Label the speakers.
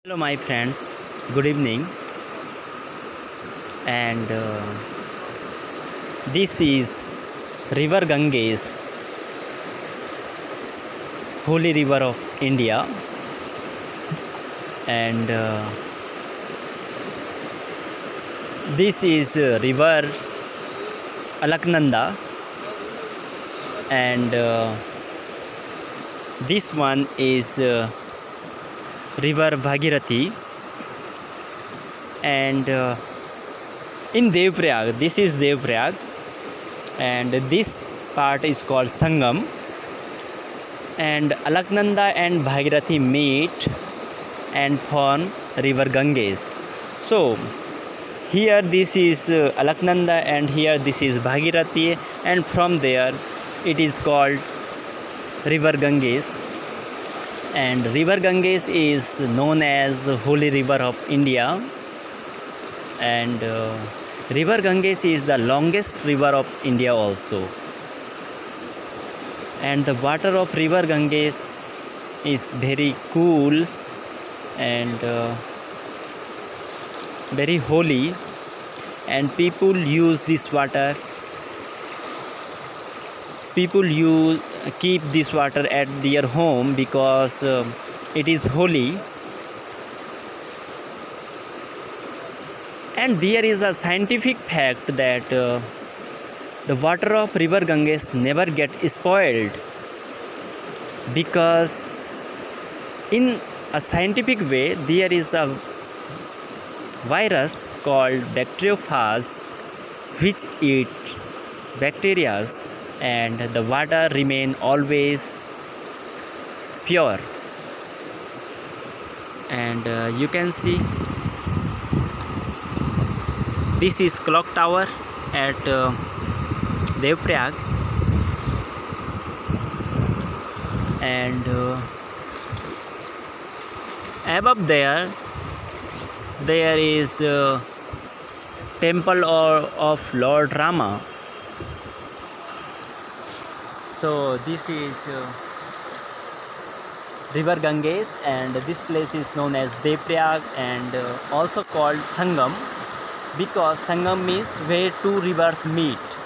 Speaker 1: Hello my friends, good evening. And this is river Ganges, holy river of India. And this is river Alaknanda. And this one is river Bhagirathi. And in Devprayag, this is Devprayag, and this part is called Sangam. And Alaknanda and Bhagirathi meet and form river Ganges. So here this is Alaknanda and here this is Bhagirathi, and from there it is called river Ganges. And river Ganges is known as holy river of India. And river Ganges is the longest river of India also. And the water of river Ganges is very cool and very holy, and people use this water. People keep this water at their home because it is holy. And there is a scientific fact that the water of river Ganges never get spoiled, because in a scientific way there is a virus called bacteriophage which eats bacteria, and the water remain always pure. And you can see this is clock tower at Devprayag. And above there is temple of Lord Rama. So this is river Ganges, and this place is known as Devprayag and also called Sangam, because Sangam means where two rivers meet.